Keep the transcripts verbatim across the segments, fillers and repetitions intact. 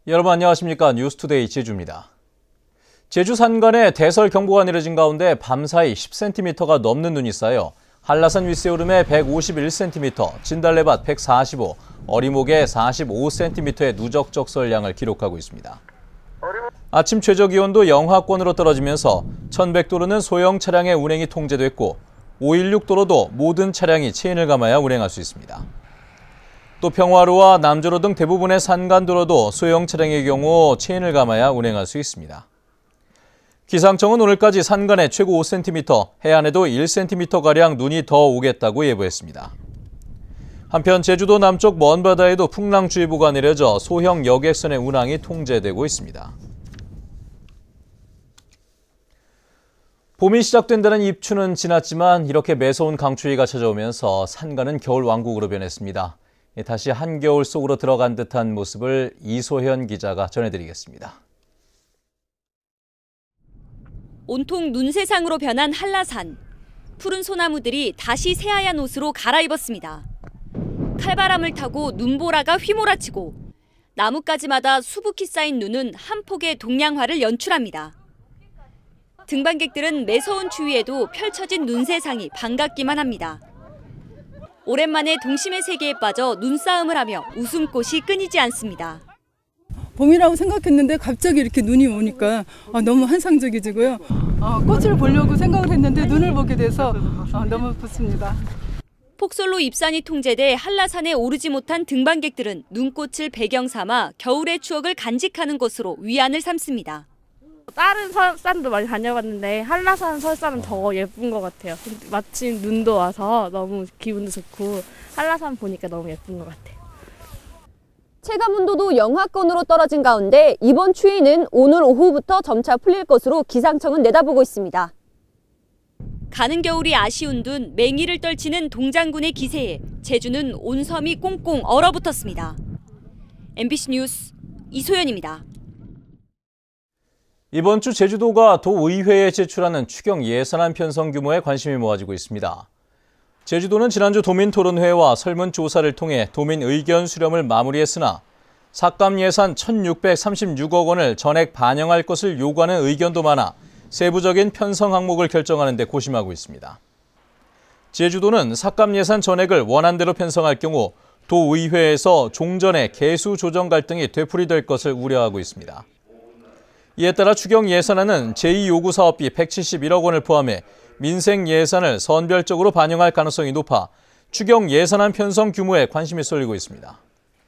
여러분 안녕하십니까? 뉴스투데이 제주입니다. 제주 산간에 대설경보가 내려진 가운데 밤사이 십 센티미터가 넘는 눈이 쌓여 한라산 윗세오름에 백오십일 센티미터, 진달래밭 백사십오, 어리목에 사십오 센티미터의 누적 적설량을 기록하고 있습니다. 아침 최저기온도 영하권으로 떨어지면서 천백도로는 소형 차량의 운행이 통제됐고 오백십육 도로도 모든 차량이 체인을 감아야 운행할 수 있습니다. 또 평화로와 남조로 등 대부분의 산간도로도 소형 차량의 경우 체인을 감아야 운행할 수 있습니다. 기상청은 오늘까지 산간에 최고 오 센티미터, 해안에도 일 센티미터가량 눈이 더 오겠다고 예보했습니다. 한편 제주도 남쪽 먼바다에도 풍랑주의보가 내려져 소형 여객선의 운항이 통제되고 있습니다. 봄이 시작된다는 입추는 지났지만 이렇게 매서운 강추위가 찾아오면서 산간은 겨울 왕국으로 변했습니다. 다시 한겨울 속으로 들어간 듯한 모습을 이소현 기자가 전해드리겠습니다. 온통 눈세상으로 변한 한라산. 푸른 소나무들이 다시 새하얀 옷으로 갈아입었습니다. 칼바람을 타고 눈보라가 휘몰아치고 나뭇가지마다 수북히 쌓인 눈은 한 폭의 동양화를 연출합니다. 등반객들은 매서운 추위에도 펼쳐진 눈세상이 반갑기만 합니다. 오랜만에 동심의 세계에 빠져 눈싸움을 하며 웃음꽃이 끊이지 않습니다. 봄이라고 생각했는데 갑자기 이렇게 눈이 오니까 너무 환상적이지고요. 꽃을 보려고 생각을 했는데 눈을 보게 돼서 너무 좋습니다. 폭설로 입산이 통제돼 한라산에 오르지 못한 등반객들은 눈꽃을 배경 삼아 겨울의 추억을 간직하는 것으로 위안을 삼습니다. 다른 설산도 많이 다녀봤는데 한라산 설산은 더 예쁜 것 같아요. 마침 눈도 와서 너무 기분도 좋고 한라산 보니까 너무 예쁜 것 같아요. 체감온도도 영하권으로 떨어진 가운데 이번 추위는 오늘 오후부터 점차 풀릴 것으로 기상청은 내다보고 있습니다. 가는 겨울이 아쉬운 둔 맹위를 떨치는 동장군의 기세에 제주는 온 섬이 꽁꽁 얼어붙었습니다. 엠비씨 뉴스 이소연입니다. 이번 주 제주도가 도의회에 제출하는 추경 예산안 편성 규모에 관심이 모아지고 있습니다. 제주도는 지난주 도민토론회와 설문조사를 통해 도민 의견 수렴을 마무리했으나 삭감 예산 천육백삼십육억 원을 전액 반영할 것을 요구하는 의견도 많아 세부적인 편성 항목을 결정하는 데 고심하고 있습니다. 제주도는 삭감 예산 전액을 원안대로 편성할 경우 도의회에서 종전의 개수 조정 갈등이 되풀이될 것을 우려하고 있습니다. 이에 따라 추경 예산안은 제이 요구 사업비 백칠십일억 원을 포함해 민생 예산을 선별적으로 반영할 가능성이 높아 추경 예산안 편성 규모에 관심이 쏠리고 있습니다.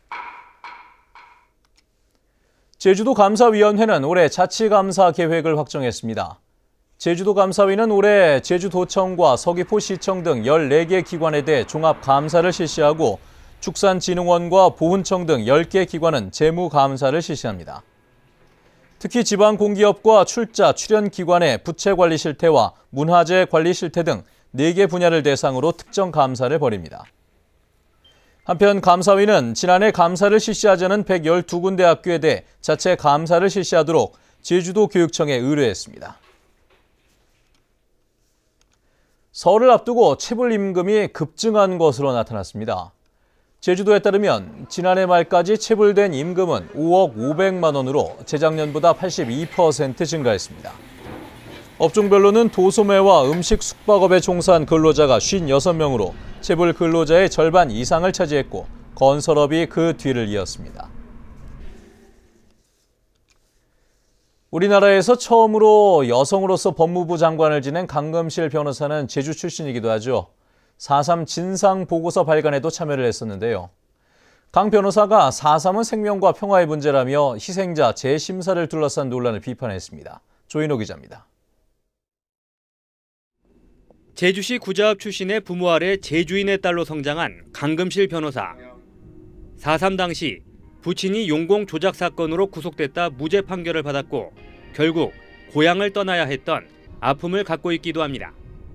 제주도 감사위원회는 올해 자치감사 계획을 확정했습니다. 제주도 감사위는 올해 제주도청과 서귀포시청 등 열네 개 기관에 대해 종합감사를 실시하고 축산진흥원과 보훈청 등 열 개 기관은 재무감사를 실시합니다. 특히 지방공기업과 출자, 출연기관의 부채관리 실태와 문화재 관리 실태 등 네 개 분야를 대상으로 특정 감사를 벌입니다. 한편 감사위는 지난해 감사를 실시하지 않은 백십이 군데 학교에 대해 자체 감사를 실시하도록 제주도 교육청에 의뢰했습니다. 설을 앞두고 체불 임금이 급증한 것으로 나타났습니다. 제주도에 따르면 지난해 말까지 체불된 임금은 오억 오백만 원으로 재작년보다 팔십이 퍼센트 증가했습니다. 업종별로는 도소매와 음식 숙박업에 종사한 근로자가 오십육 명으로 체불 근로자의 절반 이상을 차지했고 건설업이 그 뒤를 이었습니다. 우리나라에서 처음으로 여성으로서 법무부 장관을 지낸 강금실 변호사는 제주 출신이기도 하죠. 사 삼 진상보고서 발간에도 참여를 했었는데요. 강 변호사가 사 삼은 생명과 평화의 문제라며 희생자 재심사를 둘러싼 논란을 비판했습니다. 조인호 기자입니다. 제주시 구자읍 출신의 부모 아래 제주인의 딸로 성장한 강금실 변호사. 사 삼 당시 부친이 용공 조작 사건으로 구속됐다 무죄 판결을 받았고 결국 고향을 떠나야 했던 아픔을 갖고 있기도 합니다.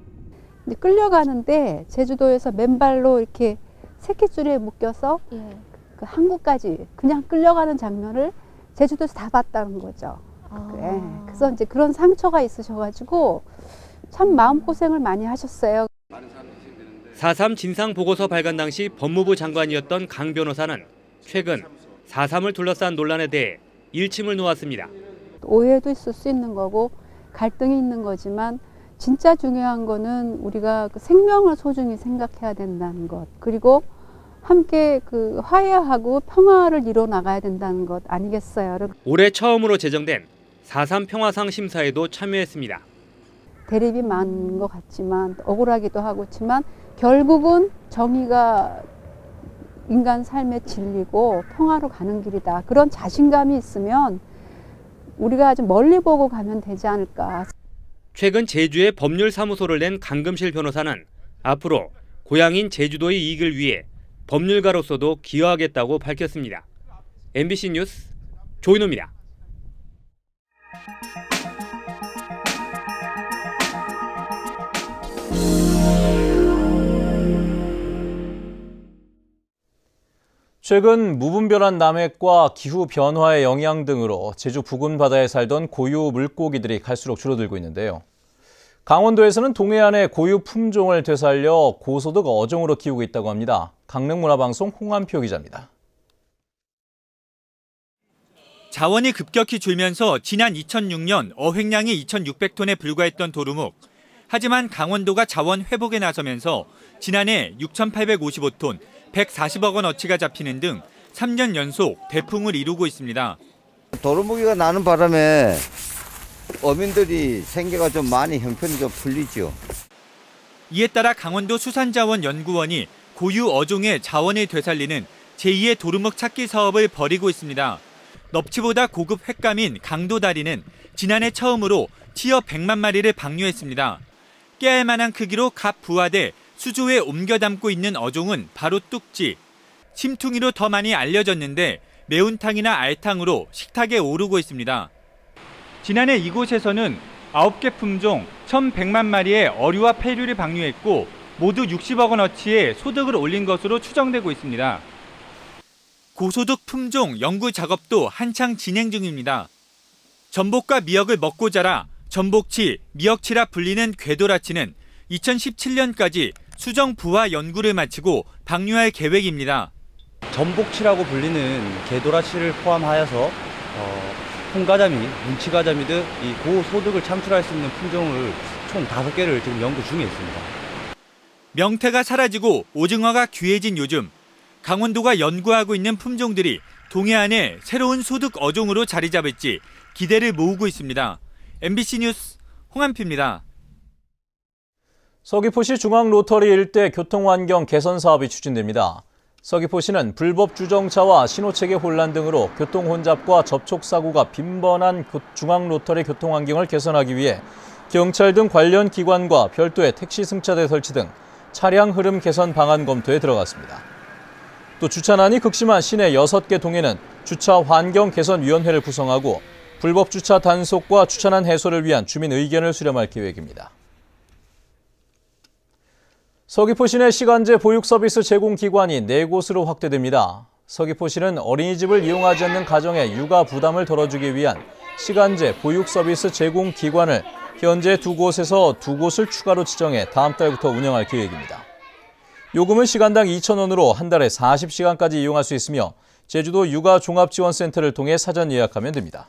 끌려가는데 제주도에서 맨발로 이렇게 새끼줄에 묶여서 예. 그 한국까지 그냥 끌려가는 장면을 제주도에서 다 봤다는 거죠. 아. 네. 그래서 이제 그런 상처가 있으셔가지고 참 마음고생을 많이 하셨어요. 사 삼 진상보고서 발간 당시 법무부 장관이었던 강 변호사는 최근 사 삼을 둘러싼 논란에 대해 일침을 놓았습니다. 오해도 있을 수 있는 거고 갈등이 있는 거지만 진짜 중요한 거는 우리가 그 생명을 소중히 생각해야 된다는 것, 그리고 함께 그 화해하고 평화를 이뤄 나가야 된다는 것 아니겠어요? 올해 처음으로 제정된 사 삼 평화상 심사에도 참여했습니다. 대립이 많은 것 같지만 억울하기도 하고 그렇지만 결국은 정의가 인간 삶의 진리고 평화로 가는 길이다. 그런 자신감이 있으면 우리가 아주 멀리 보고 가면 되지 않을까. 최근 제주에 법률사무소를 낸 강금실 변호사는 앞으로 고향인 제주도의 이익을 위해 법률가로서도 기여하겠다고 밝혔습니다. 엠비씨 뉴스 조인호입니다. 최근 무분별한 남획과 기후 변화의 영향 등으로 제주 부근 바다에 살던 고유 물고기들이 갈수록 줄어들고 있는데요. 강원도에서는 동해안의 고유 품종을 되살려 고소득 어종으로 키우고 있다고 합니다. 강릉문화방송 홍한표 기자입니다. 자원이 급격히 줄면서 지난 이천육 년 어획량이 이천육백 톤에 불과했던 도루묵. 하지만 강원도가 자원 회복에 나서면서 지난해 육천팔백오십오 톤, 백사십억 원 어치가 잡히는 등 삼 년 연속 대풍을 이루고 있습니다. 도루묵이가 나는 바람에 어민들이 생계가 좀 많이 형편이 좀 풀리죠. 이에 따라 강원도 수산자원연구원이 고유 어종의 자원을 되살리는 제이의 도루묵 찾기 사업을 벌이고 있습니다. 넙치보다 고급 횟감인 강도다리는 지난해 처음으로 티어 백만 마리를 방류했습니다. 깨알 만한 크기로 갑 부화돼 수조에 옮겨 담고 있는 어종은 바로 뚝지. 심퉁이로 더 많이 알려졌는데 매운탕이나 알탕으로 식탁에 오르고 있습니다. 지난해 이곳에서는 아홉 개 품종 천백만 마리의 어류와 폐류를 방류했고 모두 육십억 원어치의 소득을 올린 것으로 추정되고 있습니다. 고소득 품종 연구 작업도 한창 진행 중입니다. 전복과 미역을 먹고 자라 전복치, 미역치라 불리는 궤도라치는 이천십칠 년까지 수정 부화 연구를 마치고 방류할 계획입니다. 전복치라고 불리는 개도라치를 포함하여서 어, 홍가자미, 문치가자미 등 이 고소득을 창출할 수 있는 품종을 총 다섯 개를 지금 연구 중에 있습니다. 명태가 사라지고 오징어가 귀해진 요즘, 강원도가 연구하고 있는 품종들이 동해안의 새로운 소득 어종으로 자리 잡을지 기대를 모으고 있습니다. 엠비씨 뉴스 홍한표입니다. 서귀포시 중앙로터리 일대 교통환경 개선 사업이 추진됩니다. 서귀포시는 불법 주정차와 신호체계 혼란 등으로 교통혼잡과 접촉사고가 빈번한 중앙로터리 교통환경을 개선하기 위해 경찰 등 관련 기관과 별도의 택시 승차대 설치 등 차량 흐름 개선 방안 검토에 들어갔습니다. 또 주차난이 극심한 시내 여섯 개 동에는 주차 환경 개선위원회를 구성하고 불법 주차 단속과 주차난 해소를 위한 주민 의견을 수렴할 계획입니다. 서귀포시 내 시간제 보육 서비스 제공 기관이 네 곳으로 확대됩니다. 서귀포시는 어린이집을 이용하지 않는 가정의 육아 부담을 덜어주기 위한 시간제 보육 서비스 제공 기관을 현재 두 곳에서 두 곳을 추가로 지정해 다음 달부터 운영할 계획입니다. 요금은 시간당 이천 원으로 한 달에 사십 시간까지 이용할 수 있으며 제주도 육아종합지원센터를 통해 사전 예약하면 됩니다.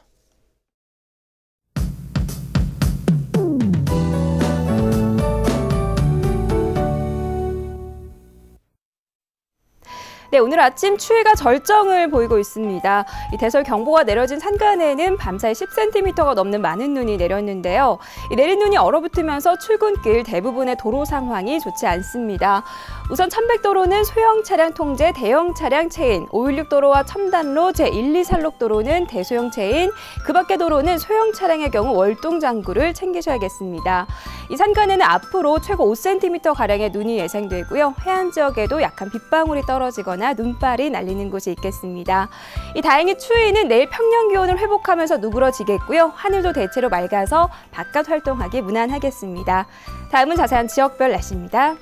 네, 오늘 아침 추위가 절정을 보이고 있습니다. 이 대설경보가 내려진 산간에는 밤사이 십 센티미터가 넘는 많은 눈이 내렸는데요. 이 내린 눈이 얼어붙으면서 출근길 대부분의 도로 상황이 좋지 않습니다. 우선 천백도로는 소형 차량 통제, 대형 차량 체인, 오백십육 도로와 첨단로, 제일, 이 산록도로는 대소형 체인, 그 밖의 도로는 소형 차량의 경우 월동 장구를 챙기셔야겠습니다. 이 산간에는 앞으로 최고 오 센티미터가량의 눈이 예상되고요. 해안 지역에도 약한 빗방울이 떨어지거나 눈발이 날리는 곳이 있겠습니다. 이 다행히 추위는 내일 평년 기온을 회복하면서 누그러지겠고요. 하늘도 대체로 맑아서 바깥 활동하기 무난하겠습니다. 다음은 자세한 지역별 날씨입니다.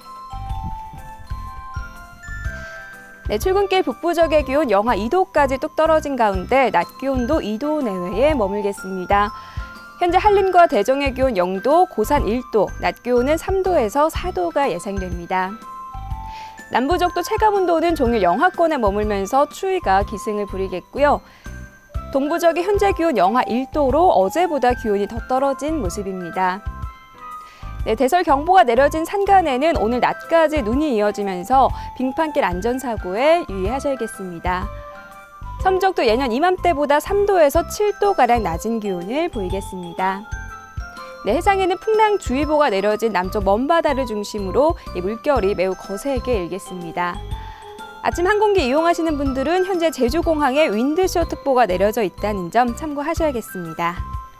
네, 출근길 북부 지역의 기온 영하 이 도까지 뚝 떨어진 가운데 낮 기온도 이 도 내외에 머물겠습니다. 현재 한림과 대정의 기온 영 도, 고산 일 도, 낮 기온은 삼 도에서 사 도가 예상됩니다. 남부 지역도 체감온도는 종일 영하권에 머물면서 추위가 기승을 부리겠고요. 동부 지역의 현재 기온 영하 일 도로 어제보다 기온이 더 떨어진 모습입니다. 네, 대설경보가 내려진 산간에는 오늘 낮까지 눈이 이어지면서 빙판길 안전사고에 유의하셔야겠습니다. 섬적도 예년 이맘때보다 삼 도에서 칠 도가량 낮은 기온을 보이겠습니다. 네, 해상에는 풍랑주의보가 내려진 남쪽 먼바다를 중심으로 이 물결이 매우 거세게 일겠습니다. 아침 항공기 이용하시는 분들은 현재 제주공항에 윈드쇼 특보가 내려져 있다는 점 참고하셔야겠습니다.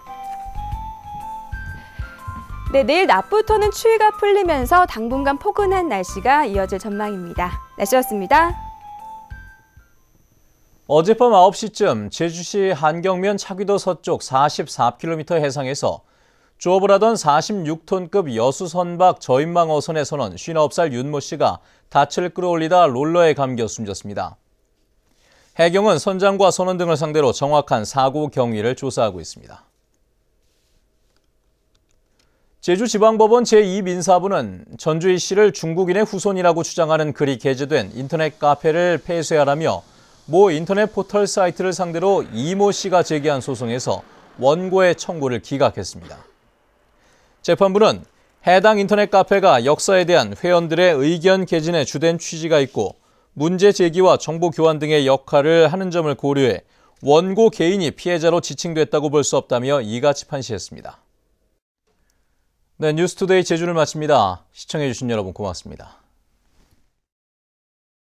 네, 내일 낮부터는 추위가 풀리면서 당분간 포근한 날씨가 이어질 전망입니다. 날씨였습니다. 어젯밤 아홉 시쯤 제주시 한경면 차귀도 서쪽 사십사 킬로미터 해상에서 조업을 하던 사십육 톤급 여수 선박 저인망 어선의 선원 쉰아홉 살 윤모 씨가 닻을 끌어올리다 롤러에 감겨 숨졌습니다. 해경은 선장과 선원 등을 상대로 정확한 사고 경위를 조사하고 있습니다. 제주지방법원 제이 민사부는 전주희 씨를 중국인의 후손이라고 주장하는 글이 게재된 인터넷 카페를 폐쇄하라며 모 인터넷 포털 사이트를 상대로 이모 씨가 제기한 소송에서 원고의 청구를 기각했습니다. 재판부는 해당 인터넷 카페가 역사에 대한 회원들의 의견 개진에 주된 취지가 있고 문제 제기와 정보 교환 등의 역할을 하는 점을 고려해 원고 개인이 피해자로 지칭됐다고 볼 수 없다며 이같이 판시했습니다. 네, 뉴스투데이 제주를 마칩니다. 시청해주신 여러분 고맙습니다.